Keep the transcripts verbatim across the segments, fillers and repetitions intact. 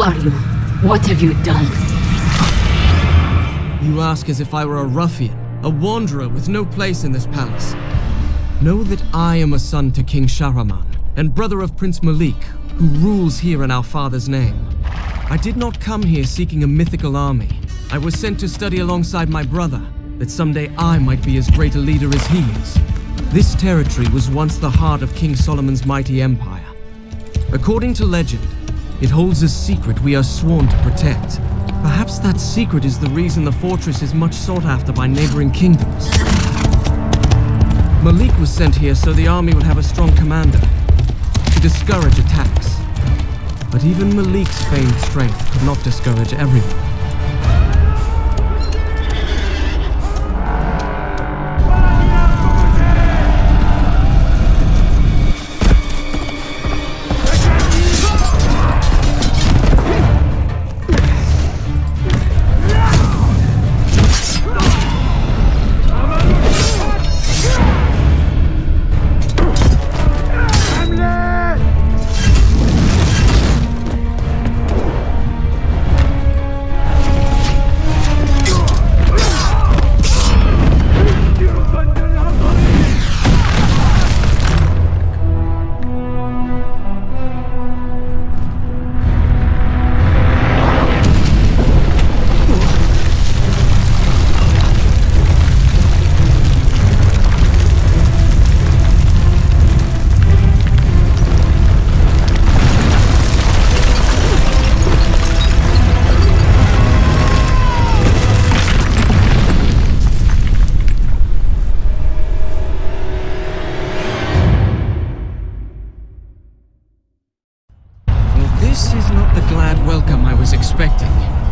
are you? What have you done? You ask as if I were a ruffian, a wanderer with no place in this palace. Know that I am a son to King Shahraman, and brother of Prince Malik, who rules here in our father's name. I did not come here seeking a mythical army. I was sent to study alongside my brother, that someday I might be as great a leader as he is. This territory was once the heart of King Solomon's mighty empire. According to legend, it holds a secret we are sworn to protect. Perhaps that secret is the reason the fortress is much sought after by neighboring kingdoms. Malik was sent here so the army would have a strong commander, to discourage attacks. But even Malik's famed strength could not discourage everyone. This is not the glad welcome I was expecting.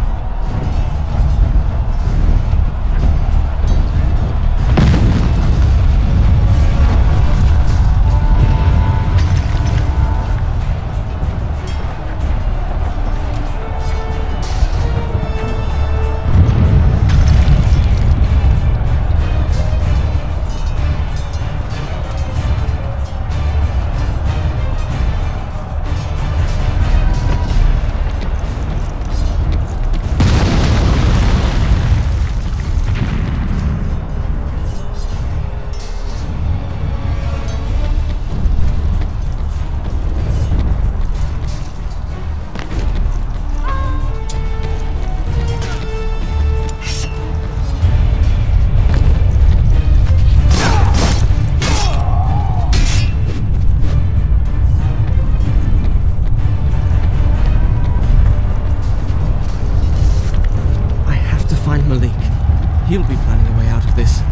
He'll be planning a way out of this.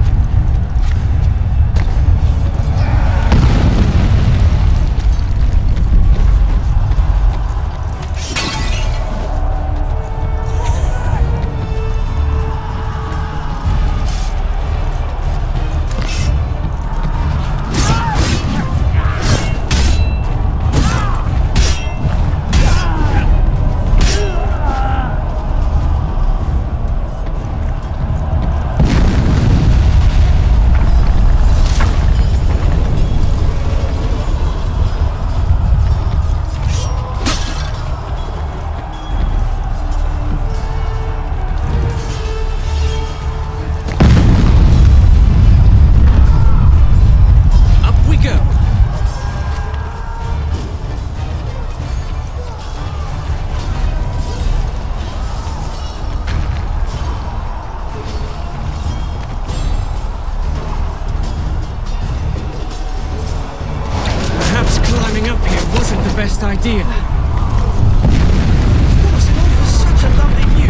Best idea. Of course, not for such a lovely view.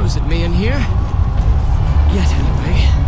nose at me in here. Yet, anyway.